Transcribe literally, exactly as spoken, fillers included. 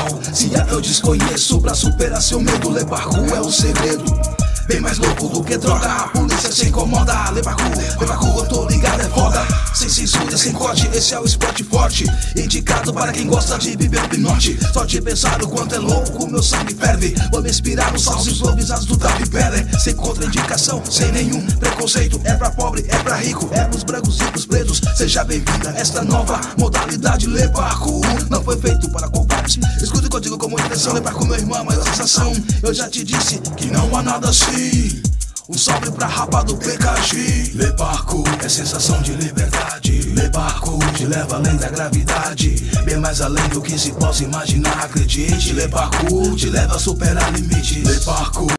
qual ciência eu desconheço. Pra superar seu medo, Le Parkour é o segredo. Bem mais louco do que droga, a polícia se incomoda. Le Parkour, Le Parkour, eu tô ligado, é foda. Sem censura, sem corte, esse é o esporte forte, indicado para quem gosta de viver o pinote. Só de pensar o quanto é louco, meu sangue ferve. Vou me inspirar nos saltos improvisados do Davi Pele. Sem contraindicação, sem nenhum preconceito. É pra pobre, é pra rico, é pros brancos e pros pretos. Seja bem-vinda a esta nova modalidade. Le Parkour não foi feito para covardes. Escuta o que eu digo com muita atenção. Le Parkour, meu irmão, maior sensação. Eu já te disse que não há nada assim. Um salve pra rapa do P K G. Le Parkour é sensação de liberdade. Le Parkour te leva além da gravidade, bem mais além do que se possa imaginar, acredite. Le Parkour te leva a superar limites. Le Parkour